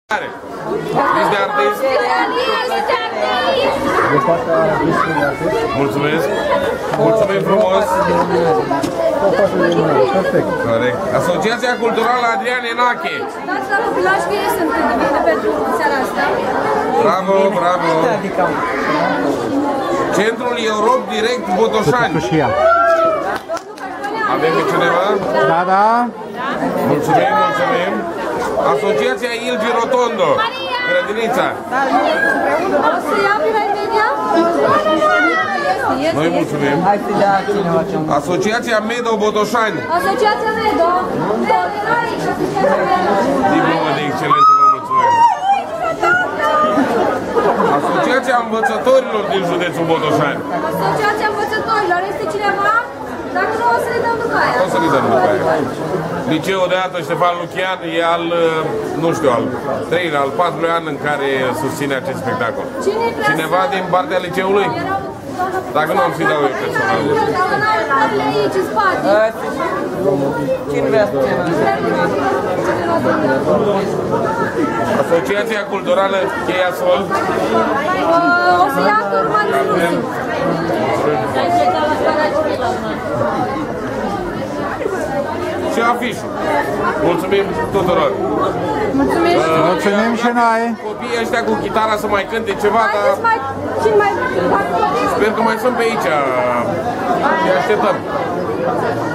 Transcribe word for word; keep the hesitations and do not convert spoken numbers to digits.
List de artist. Mulțumesc. Mulțumim frumos. Perfect. Corect. Asociația Culturală Adrian Enache. Sunt invite pentru seara asta. Bravo, bravo. Centrul Europe Direct Botoșani. Avem pe cineva? Da, da. Mulțumim, mulțumim. Asociația Ilgi Rotondo. Grădinița. O să ia pe România? Noi mulțumim. Asociația Medo Botoșani. Asociația Medo. Diplomă de excelență, vă mulțumim. Asociația Învățătorilor din județul Botoșani. Asociația Învățătorilor. Este cineva? Dacă nu, o să le dăm după aia. O să le dăm după aia. Liceul de Ată Ștefan Lucian e al, nu știu, al treilea, al patrulea an în care susține acest spectacol. Cineva din partea liceului? Dacă nu am fi dau eu personal. Aici, în spate. Cine vrea să Asociația Culturală Cheia Sol. O să ia pe următorul Rusiu. Și afișul. Mulțumim tuturor. Mulțumim. Mulțumim și noi. Copiii ăștia cu chitara să mai cânte ceva, dar Haideți mai... Cine mai... sper că mai sunt pe aici. Îi așteptăm.